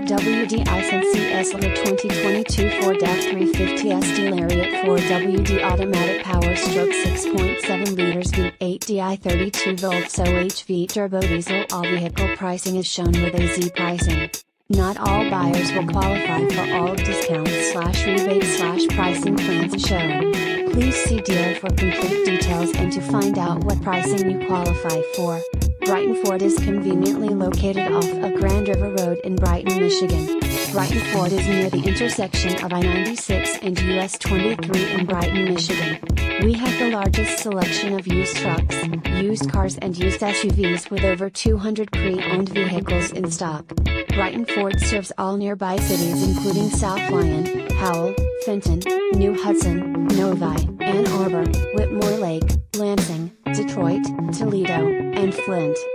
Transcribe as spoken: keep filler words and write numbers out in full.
Ford W D I Sense C S L twenty twenty-two Ford F three fifty S D Lariat Ford W D Automatic Power Stroke six point seven liters V eight D I thirty-two volts O H V Turbo Diesel. All vehicle pricing is shown with A Z pricing. Not all buyers will qualify for all discounts slash rebates slash pricing plans shown. Please see dealer for complete details and to find out what pricing you qualify for. Brighton Ford is conveniently located off of Grand River Road in Brighton, Michigan. Brighton Ford is near the intersection of I ninety-six and U S twenty-three in Brighton, Michigan. We have the largest selection of used trucks, used cars and used S U Vs with over two hundred pre-owned vehicles in stock. Brighton Ford serves all nearby cities including South Lyon, Howell, Fenton, New Hudson, Novi, Ann Arbor, Whitmore Lake, Lansing, Detroit, Toledo, and Flint.